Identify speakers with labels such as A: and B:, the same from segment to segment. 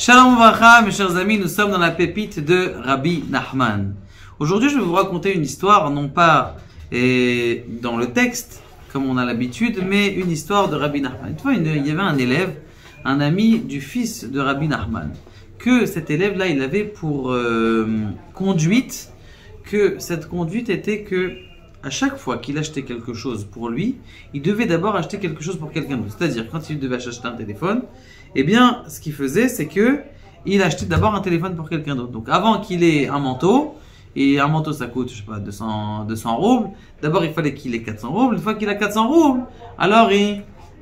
A: Shalom Uvracha, mes chers amis, nous sommes dans la pépite de Rabbi Nachman. Aujourd'hui, je vais vous raconter une histoire, non pas dans le texte, comme on a l'habitude, mais une histoire de Rabbi Nachman. Une fois, il y avait un élève, un ami du fils de Rabbi Nachman, que cet élève-là, il avait pour conduite, que cette conduite était que à chaque fois qu'il achetait quelque chose pour lui, il devait d'abord acheter quelque chose pour quelqu'un d'autre. C'est-à-dire, quand il devait acheter un téléphone, eh bien, ce qu'il faisait, c'est que il achetait d'abord un téléphone pour quelqu'un d'autre. Donc, avant qu'il ait un manteau, et un manteau, ça coûte, je sais pas, 200 roubles. D'abord, il fallait qu'il ait 400 roubles. Une fois qu'il a 400 roubles, alors il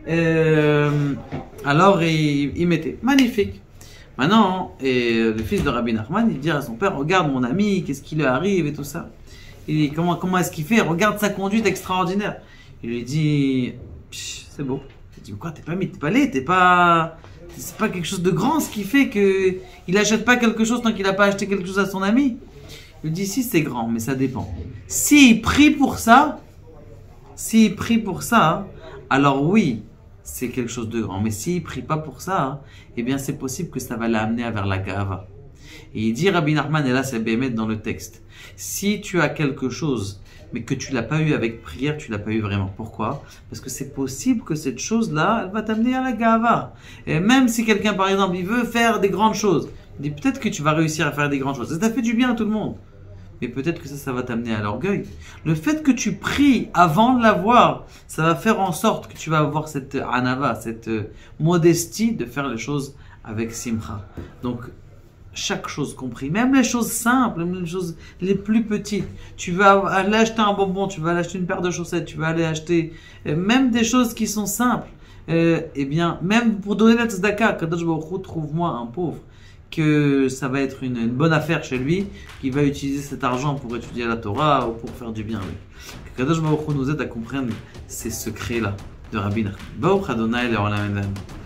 A: mettait. Magnifique. Maintenant, le fils de Rabbi Nachman, il dit à son père, regarde mon ami, qu'est-ce qui lui arrive et tout ça. Il dit, comment est-ce qu'il fait? Regarde sa conduite extraordinaire. Il lui dit, c'est beau. Il dit, quoi, t'es pas c'est pas quelque chose de grand ce qui fait que il achète pas quelque chose tant qu'il n'a pas acheté quelque chose à son ami. Il lui dit, si c'est grand, mais ça dépend. S'il prie pour ça, alors oui, c'est quelque chose de grand. Mais s'il prie pas pour ça, eh bien c'est possible que ça va l'amener vers la gava. Et il dit Rabbi Nachman, et là c'est bémet dans le texte, si tu as quelque chose, mais que tu l'as pas eu avec prière, tu l'as pas eu vraiment. Pourquoi? Parce que c'est possible que cette chose-là, elle va t'amener à la gava. Et même si quelqu'un, par exemple, il veut faire des grandes choses, il dit peut-être que tu vas réussir à faire des grandes choses. Ça t'a fait du bien à tout le monde. Mais peut-être que ça va t'amener à l'orgueil. Le fait que tu pries avant de l'avoir, ça va faire en sorte que tu vas avoir cette anava, cette modestie de faire les choses avec simcha. Donc, chaque chose compris, même les choses simples, même les choses les plus petites. Tu vas aller acheter un bonbon, tu vas aller acheter une paire de chaussettes, tu vas aller acheter même des choses qui sont simples. Eh bien, même pour donner la tzedaka, Kadosh Baruch Hu, trouve-moi un pauvre, que ça va être une bonne affaire chez lui, qui va utiliser cet argent pour étudier la Torah ou pour faire du bien avec. Que Kadosh Baruch Hu nous aide à comprendre ces secrets-là de Rabbi Nachman. Baruch Adonai le'olam.